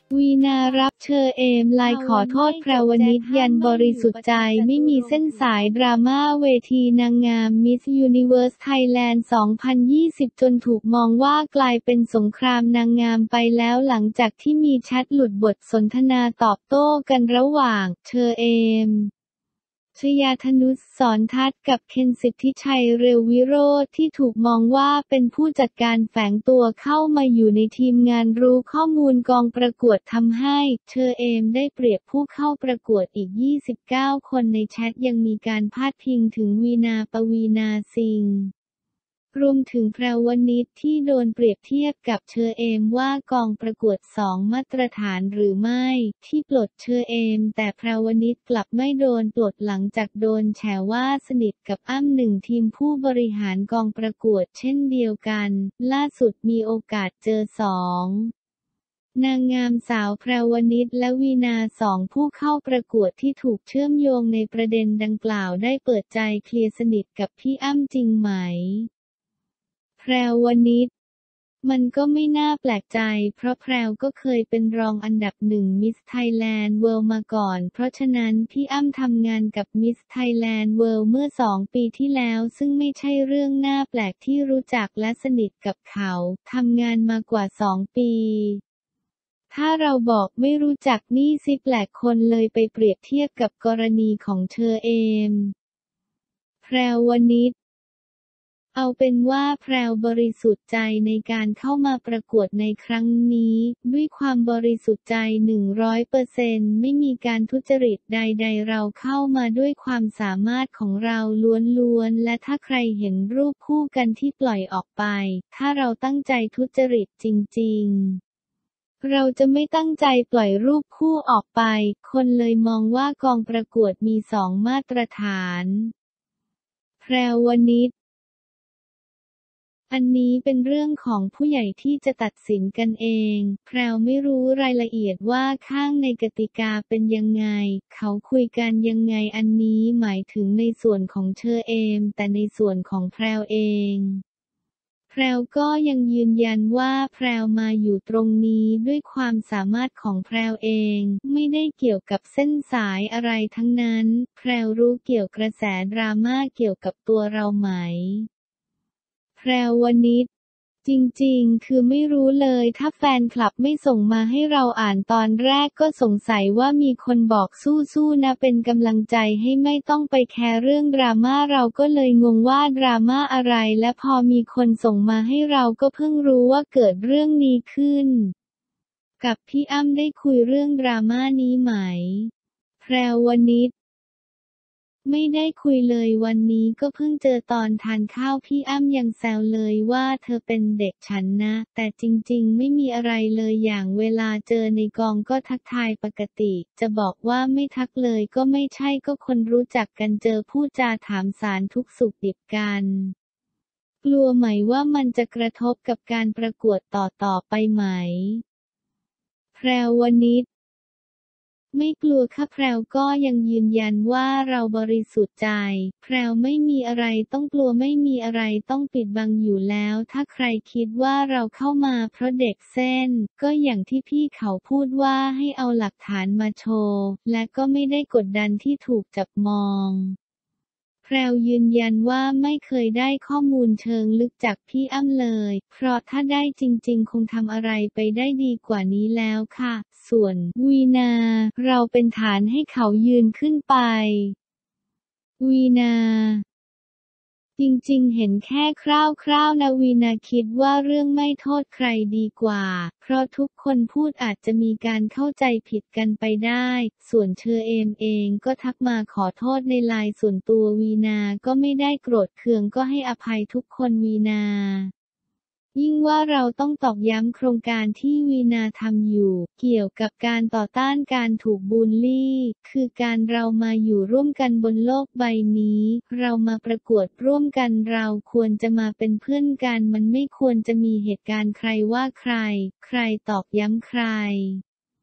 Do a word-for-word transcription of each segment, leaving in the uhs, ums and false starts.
วีนารับเชอเอมไลน์ขอโทษแพรวนิชยันบริสุทธิ์ใจไม่มีเส้นสายดราม่าเวทีนางงามมิสยูนิเวิร์สไทยแลนด์ สองพันยี่สิบ จนถูกมองว่ากลายเป็นสงครามนางงามไปแล้วหลังจากที่มีแชทหลุดบทสนทนาตอบโต้กันระหว่างเชอเอมชยาธนุช สอนทัศน์กับเคนสิทธิชัยเรววิโรจน์ที่ถูกมองว่าเป็นผู้จัดการแฝงตัวเข้ามาอยู่ในทีมงานรู้ข้อมูลกองประกวดทำให้เชอเอมได้เปรียบผู้เข้าประกวดอีก ยี่สิบเก้า คนในแชทยังมีการพาดพิงถึงวีนา ปวีณา สิงห์รวมถึงแพรวนิชที่โดนเปรียบเทียบกับเชอเอมว่ากองประกวดสองมาตรฐานหรือไม่ที่ปลดเชอเอมแต่แพรวนิชกลับไม่โดนปลดหลังจากโดนแฉว่าสนิทกับอ้ำหนึ่งทีมผู้บริหารกองประกวดเช่นเดียวกันล่าสุดมีโอกาสเจอสองนางงามสาวแพรวนิชและวีนาสองผู้เข้าประกวดที่ถูกเชื่อมโยงในประเด็นดังกล่าวได้เปิดใจเคลียร์สนิทกับพี่อ้ำจริงไหมแพรวนิชมันก็ไม่น่าแปลกใจเพราะแพรวก็เคยเป็นรองอันดับหนึ่งมิสไทยแลนด์เวิลด์มาก่อนเพราะฉะนั้นพี่อ้ำทำงานกับมิสไทยแลนด์เวิลด์เมื่อสองปีที่แล้วซึ่งไม่ใช่เรื่องน่าแปลกที่รู้จักและสนิทกับเขาทำงานมากว่าสองปีถ้าเราบอกไม่รู้จักนี่สิแปลกคนเลยไปเปรียบเทียบกับกรณีของเชอเอมแพรวนิชเอาเป็นว่าแพรวบริสุทธิ์ใจในการเข้ามาประกวดในครั้งนี้ด้วยความบริสุทธิ์ใจ หนึ่งร้อยเปอร์เซ็นต์ ไม่มีการทุจริตใดๆเราเข้ามาด้วยความสามารถของเราล้วนๆและถ้าใครเห็นรูปคู่กันที่ปล่อยออกไปถ้าเราตั้งใจทุจริตจริงๆเราจะไม่ตั้งใจปล่อยรูปคู่ออกไปคนเลยมองว่ากองประกวดมีสองมาตรฐานแพรวนิชอันนี้เป็นเรื่องของผู้ใหญ่ที่จะตัดสินกันเองแพรวไม่รู้รายละเอียดว่าข้างในกติกาเป็นยังไงเขาคุยกันยังไงอันนี้หมายถึงในส่วนของเชอเอมแต่ในส่วนของแพรวเองแพรวก็ยังยืนยันว่าแพรวมาอยู่ตรงนี้ด้วยความสามารถของแพรวเองไม่ได้เกี่ยวกับเส้นสายอะไรทั้งนั้นแพรวรู้เกี่ยวกระแสดราม่าเกี่ยวกับตัวเราไหมแพรวนิชจริงๆคือไม่รู้เลยถ้าแฟนคลับไม่ส่งมาให้เราอ่านตอนแรกก็สงสัยว่ามีคนบอกสู้ๆนะเป็นกำลังใจให้ไม่ต้องไปแคร์เรื่องดราม่าเราก็เลยงงว่าดราม่าอะไรและพอมีคนส่งมาให้เราก็เพิ่งรู้ว่าเกิดเรื่องนี้ขึ้นกับพี่อ้ำได้คุยเรื่องดราม่านี้ไหมแพรวนิชไม่ได้คุยเลยวันนี้ก็เพิ่งเจอตอนทานข้าวพี่อ้ำยังแซวเลยว่าเธอเป็นเด็กฉันนะแต่จริงๆไม่มีอะไรเลยอย่างเวลาเจอในกองก็ทักทายปกติจะบอกว่าไม่ทักเลยก็ไม่ใช่ก็คนรู้จักกันเจอพูดจาถามสารทุกข์สุขดิบกันกลัวไหมว่ามันจะกระทบกับการประกวดต่อๆไปไหมแพรวนิชไม่กลัวค่ะแพรวก็ยังยืนยันว่าเราบริสุทธิ์ใจแพรวไม่มีอะไรต้องกลัวไม่มีอะไรต้องปิดบังอยู่แล้วถ้าใครคิดว่าเราเข้ามาเพราะเด็กเส้นก็อย่างที่พี่เขาพูดว่าให้เอาหลักฐานมาโชว์และก็ไม่ได้กดดันที่ถูกจับมองแพรวยืนยันว่าไม่เคยได้ข้อมูลเชิงลึกจากพี่อ้ำเลยเพราะถ้าได้จริงๆคงทำอะไรไปได้ดีกว่านี้แล้วค่ะส่วนวีนาเราเป็นฐานให้เขายืนขึ้นไปวีนาจริงๆเห็นแค่คร่าวๆนะวีนาคิดว่าเรื่องไม่โทษใครดีกว่าเพราะทุกคนพูดอาจจะมีการเข้าใจผิดกันไปได้ส่วนเชอเอมเองก็ทักมาขอโทษในไลน์ส่วนตัววีนาก็ไม่ได้โกรธเคืองก็ให้อภัยทุกคนวีนายิ่งว่าเราต้องตอกย้ำโครงการที่วีนาทำอยู่เกี่ยวกับการต่อต้านการถูกบูลลี่คือการเรามาอยู่ร่วมกันบนโลกใบนี้เรามาประกวดร่วมกันเราควรจะมาเป็นเพื่อนกันมันไม่ควรจะมีเหตุการณ์ใครว่าใครใครตอกย้ำใคร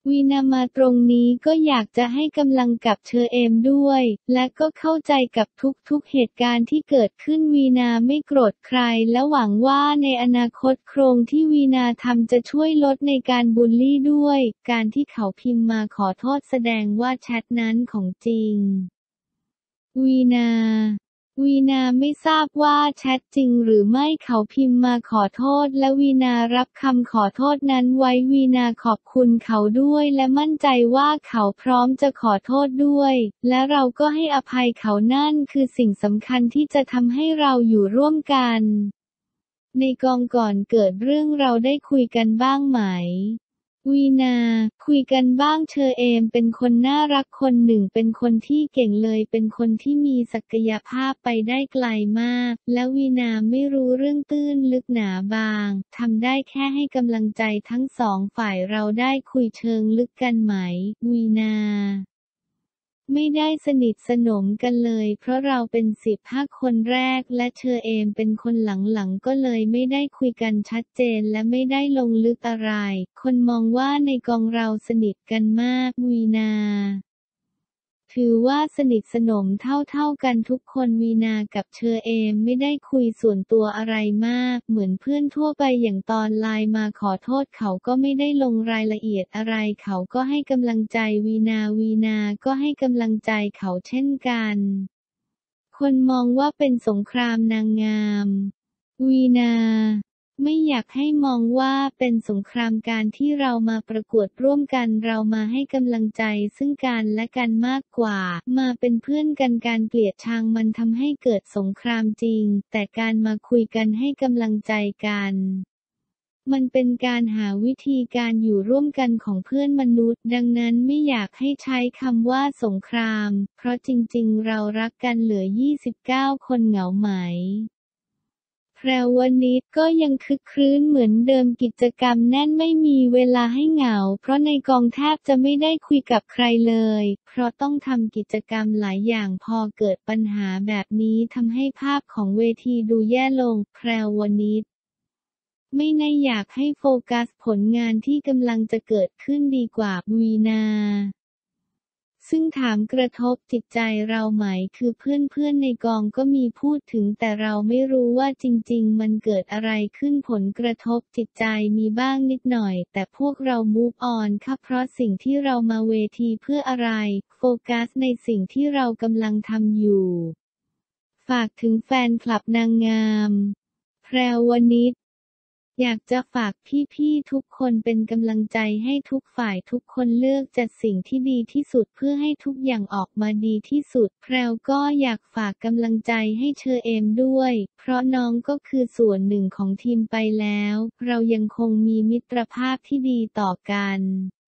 วีนามาตรงนี้ก็อยากจะให้กำลังกับเชอเอมด้วย และก็เข้าใจกับทุกๆเหตุการณ์ที่เกิดขึ้นวีนาไม่โกรธใครและหวังว่าในอนาคตโครงที่วีนาทำจะช่วยลดในการบูลลี่ด้วย การที่เขาพิมพ์มาขอโทษแสดงว่าแชทนั้นของจริง วีนาวีนาไม่ทราบว่าแชทจริงหรือไม่เขาพิมพ์มาขอโทษและวีนารับคำขอโทษนั้นไว้วีนาขอบคุณเขาด้วยและมั่นใจว่าเขาพร้อมจะขอโทษด้วยและเราก็ให้อภัยเขานั่นคือสิ่งสำคัญที่จะทำให้เราอยู่ร่วมกันในกองก่อนเกิดเรื่องเราได้คุยกันบ้างไหมวีนาคุยกันบ้างเชอเอมเป็นคนน่ารักคนหนึ่งเป็นคนที่เก่งเลยเป็นคนที่มีศักยภาพไปได้ไกลมากและวีนาไม่รู้เรื่องตื้นลึกหนาบางทำได้แค่ให้กำลังใจทั้งสองฝ่ายเราได้คุยเชิงลึกกันไหมวีนาไม่ได้สนิทสนมกันเลยเพราะเราเป็นสิบห้าคนแรกและเชอเอมเป็นคนหลังๆก็เลยไม่ได้คุยกันชัดเจนและไม่ได้ลงลึกอะไรคนมองว่าในกองเราสนิทกันมากวีนาถือว่าสนิทสนมเท่าๆกันทุกคนวีนากับเชอเอมไม่ได้คุยส่วนตัวอะไรมากเหมือนเพื่อนทั่วไปอย่างตอนไลน์มาขอโทษเขาก็ไม่ได้ลงรายละเอียดอะไรเขาก็ให้กำลังใจวีนาวีนาก็ให้กำลังใจเขาเช่นกันคนมองว่าเป็นสงครามนางงามวีนาไม่อยากให้มองว่าเป็นสงครามการที่เรามาประกวดร่วมกันเรามาให้กำลังใจซึ่งกันและกันมากกว่ามาเป็นเพื่อนกันการเกลียดชังมันทำให้เกิดสงครามจริงแต่การมาคุยกันให้กำลังใจกันมันเป็นการหาวิธีการอยู่ร่วมกันของเพื่อนมนุษย์ดังนั้นไม่อยากให้ใช้คำว่าสงครามเพราะจริงๆเรารักกันเหลือยี่สิบเก้าคนเหงาไหมแพรวนิชก็ยังคึกครื้นเหมือนเดิมกิจกรรมแน่นไม่มีเวลาให้เหงาเพราะในกองแทบจะไม่ได้คุยกับใครเลยเพราะต้องทำกิจกรรมหลายอย่างพอเกิดปัญหาแบบนี้ทำให้ภาพของเวทีดูแย่ลงแพรวนิชไม่ได้อยากให้โฟกัสผลงานที่กำลังจะเกิดขึ้นดีกว่าวีนาซึ่งถามกระทบจิตใจเราไหมคือเพื่อนๆในกองก็มีพูดถึงแต่เราไม่รู้ว่าจริงๆมันเกิดอะไรขึ้นผลกระทบจิตใจมีบ้างนิดหน่อยแต่พวกเรา move on ค่ะเพราะสิ่งที่เรามาเวทีเพื่ออะไรโฟกัสในสิ่งที่เรากำลังทำอยู่ฝากถึงแฟนคลับนางงามแพรวนิชอยากจะฝากพี่ๆทุกคนเป็นกำลังใจให้ทุกฝ่ายทุกคนเลือกจัดสิ่งที่ดีที่สุดเพื่อให้ทุกอย่างออกมาดีที่สุดแพรวก็อยากฝากกำลังใจให้เชอเอมด้วยเพราะน้องก็คือส่วนหนึ่งของทีมไปแล้วเรายังคงมีมิตรภาพที่ดีต่อกัน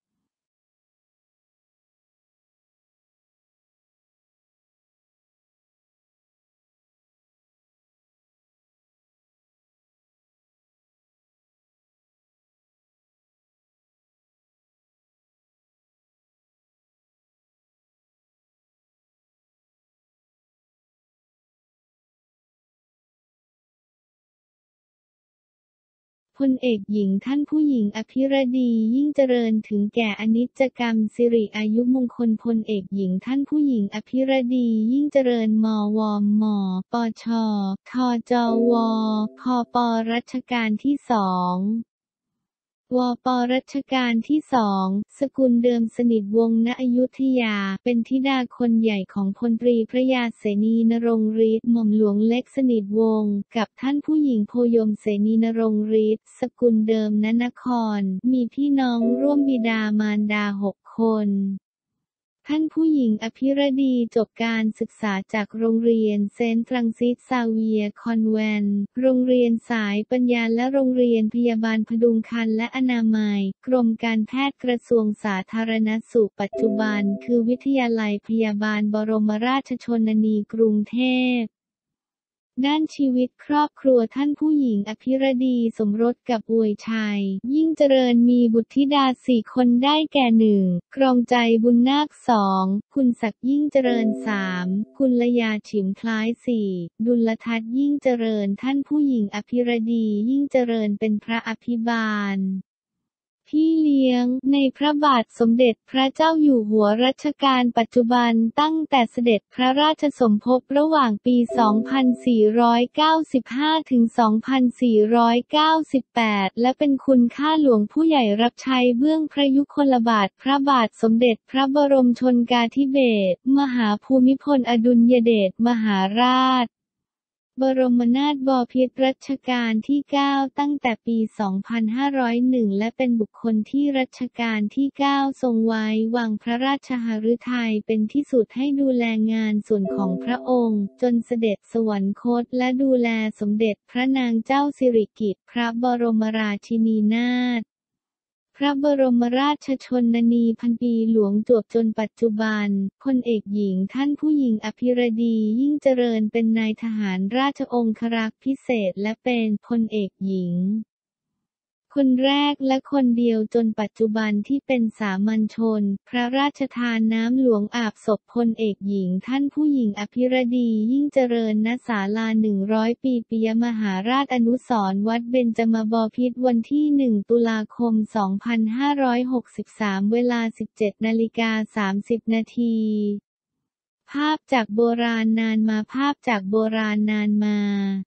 พลเอกหญิงท่านผู้หญิงอภิรดียิ่งเจริญถึงแก่อนิจกรรมสิริอายุมงคลพลเอกหญิงท่านผู้หญิงอภิรดียิ่งเจริญมวมปชทจวพปรัชกาลที่สองวปรัชกาลที่สองสกุลเดิมสนิทวงศ์ณอยุธยาเป็นธิดาคนใหญ่ของพลตรีพระยาเสนีนรงค์ฤทธิ์หม่อมหลวงเล็กสนิทวงศ์กับท่านผู้หญิงโพยมเสนีนรงค์ฤทธิ์สกุลเดิมณนครมีพี่น้องร่วมบิดามารดาหกคนท่านผู้หญิงอภิรดีจบการศึกษาจากโรงเรียนเซนต์ฟรังซิสซาเวียร์คอนแวนต์โรงเรียนสายปัญญาและโรงเรียนพยาบาลพดุงครรภ์และอนามัยกรมการแพทย์กระทรวงสาธารณสุขปัจจุบันคือวิทยาลัยพยาบาลบรมราชชนนีกรุงเทพด้านชีวิตครอบครัวท่านผู้หญิงอภิรดีสมรสกับอวยชัยยิ่งเจริญมีบุตรธิดาสี่คนได้แก่หนึ่งกรองใจบุญนาคสองคุณศักดิ์ยิ่งเจริญสามคุณลยาฉิมคล้ายสี่ดุลทัศน์ยิ่งเจริญท่านผู้หญิงอภิรดียิ่งเจริญเป็นพระอภิบาลพี่เลี้ยง ในพระบาทสมเด็จพระเจ้าอยู่หัวรัชกาลปัจจุบันตั้งแต่เสด็จพระราชสมภพระหว่างปี สองพันสี่ร้อยเก้าสิบห้า ถึง สองพันสี่ร้อยเก้าสิบแปด และเป็นคุณข้าหลวงผู้ใหญ่รับใช้เบื้องพระยุคลบาทพระบาทสมเด็จพระบรมชนกาธิเบศรมหาภูมิพลอดุลยเดชมหาราชบรมนาถบพิตรรัชกาลที่ เก้า ตั้งแต่ปี สองพันห้าร้อยเอ็ด และเป็นบุคคลที่รัชกาลที่ เก้า ทรงไว้วางพระราชหฤทัยเป็นที่สุดให้ดูแลงานส่วนของพระองค์จนเสด็จสวรรคตและดูแลสมเด็จพระนางเจ้าสิริกิติ์พระบรมราชินีนาถพระบรมราชชนนีพันปีหลวงจวบจนปัจจุบันพลเอกหญิงท่านผู้หญิงอภิรดียิ่งเจริญเป็นนายทหารราชองครักษ์พิเศษและเป็นพลเอกหญิงคนแรกและคนเดียวจนปัจจุบันที่เป็นสามัญชนพระราชทานน้ำหลวงอาบศพพลเอกหญิงท่านผู้หญิงอภิรดียิ่งเจริญณศาลาหนึ่งร้อยปีปิยมหาราชอนุสรณ์วัดเบญจมบพิตรวันที่หนึ่งตุลาคมสองพันห้าร้อยหกสิบสามเวลา สิบเจ็ดนาฬิกาสามสิบนาทีภาพจากโบราณนานมาภาพจากโบราณนานมา